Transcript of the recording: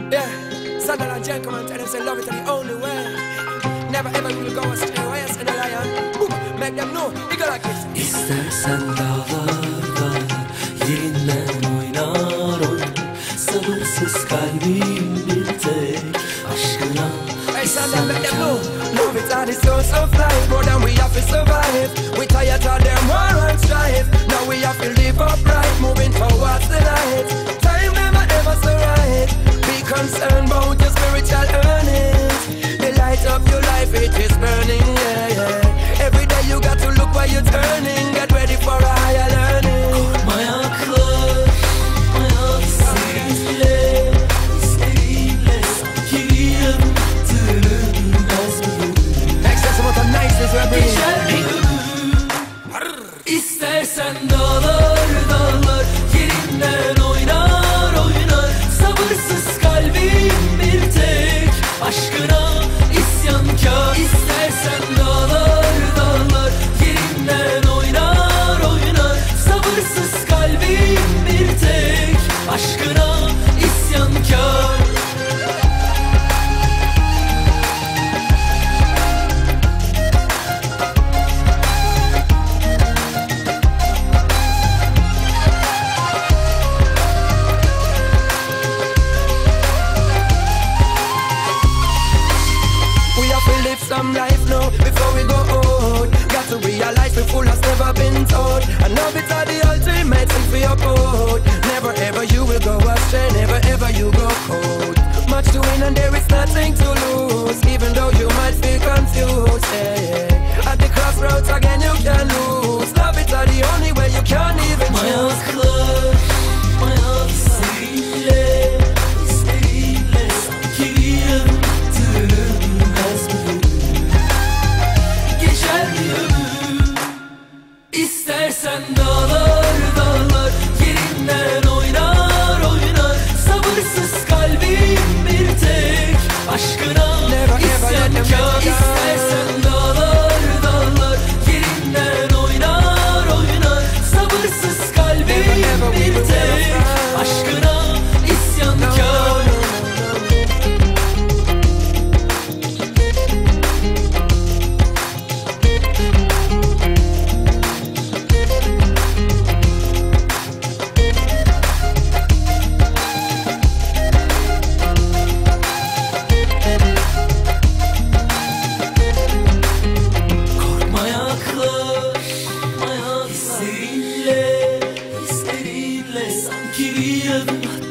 Yeah, Sunderland gentlemen tell them say love it the only way. Never ever will go astray. Why you send a lion? Boom, make them know. You go like this. İstersen dağlarda yerinden oynar oynar. Sabırsız kalbim bir tek aşkına. Hey, Sunderland, make them know. Love it are the source of life. More than we have to survive. We tired of them war and strife. Now we have to live upright, moving towards the light. Time never ever so right. Be concerned about your spiritual earnings. The light of your life, it is burning, yeah, yeah. Every day you got to look where you're turning. Get ready for a higher learning. Korkma yaklaş, hayat seninle, seninle sanki bir yıldırılmaz bir Excess amount of niceness we're bringing. geçer bir ömür. İstersen dağlar dağlar yerinden oynar oynar. Sabırsız kalbim bir tek aşkına isyankar. İstersen dağlar dağlar yerinden oynar oynar. Sabırsız kalbim bir tek aşkına isyankar. Some life now before we go out. Got to realize we're full as never been told. And love it are the ultimate thing for your boat. Never ever you will go astray, never ever you go cold. Much to win and there is nothing to lose. Even though you might feel confused, yeah, yeah. At the crossroads again you can lose. Love it are the only way you can't even choose. Hayat seninle, seninle sanki bir yıldırılmaz bir geçer bir ömür. İstersen dağlar dağlar yerinden oynar oynar. Sabırsız kalbim bir tek aşkına isyankar. İstersen dağlar dağlar yerinden oynar oynar. Sabırsız kalbim bir tek aşkına isyankar. Korkma yaklaş, hayat seninle, seninle sanki bir adım